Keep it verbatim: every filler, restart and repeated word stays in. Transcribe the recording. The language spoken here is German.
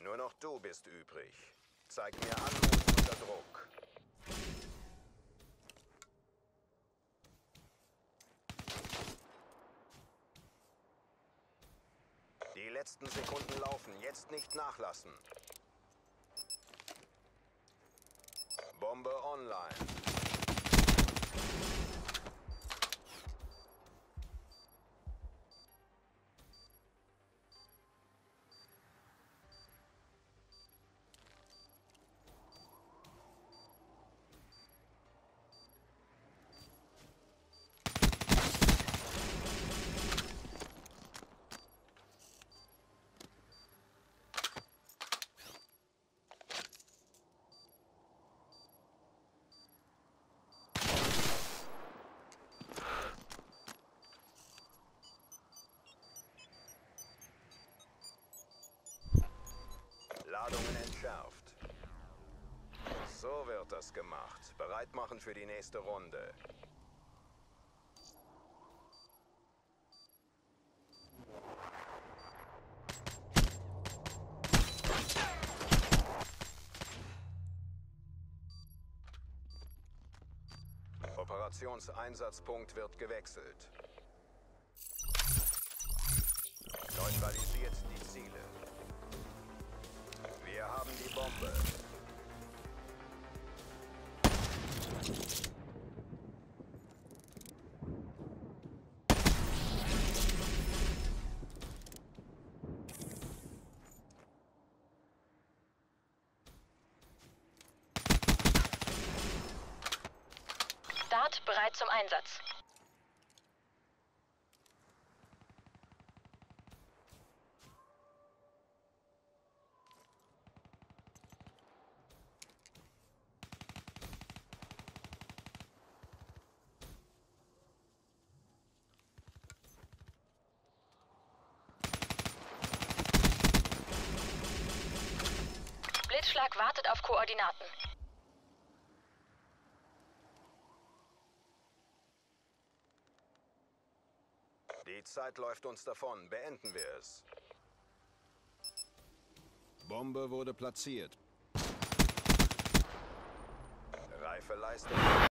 Nur noch du bist übrig. Zeig mir Anmut unter Druck. Die letzten Sekunden laufen, jetzt nicht nachlassen. Bombe online. Ladungen entschärft. So wird das gemacht. Bereit machen für die nächste Runde. Operationseinsatzpunkt wird gewechselt. Neutralisiert die Ziele. Wir haben die Bombe. Dart bereit zum Einsatz. Blitzschlag wartet auf Koordinaten. Die Zeit läuft uns davon. Beenden wir es. Bombe wurde platziert. Reife Leistung.